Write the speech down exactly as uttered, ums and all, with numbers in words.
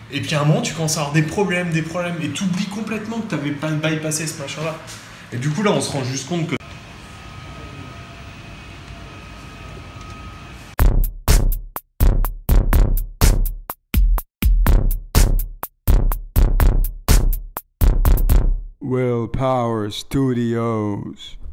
Et puis à un moment, tu commences à avoir des problèmes, des problèmes, et tu oublies complètement que tu n'avais pas bypassé ce machin-là. Et du coup, là, on se rend juste compte que Willpower Studios.